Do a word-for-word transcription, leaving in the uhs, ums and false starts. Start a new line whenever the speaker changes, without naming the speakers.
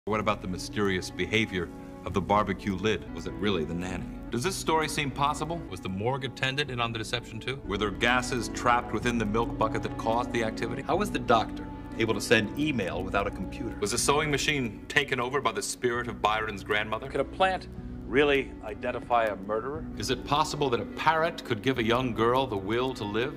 What about the mysterious behavior of the B B Q Lid? Was it really the nanny? Does this story seem possible? Was the morgue attendant in on the deception too? Were there gases trapped within the milk bucket that caused the activity? How was the doctor able to send email without a computer? Was the sewing machine taken over by the spirit of Byron's grandmother? Could a plant really identify a murderer? Is it possible that a parrot could give a young girl the will to live?